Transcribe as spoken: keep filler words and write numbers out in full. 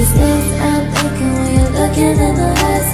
these things I'm thinking when you're looking in the eyes.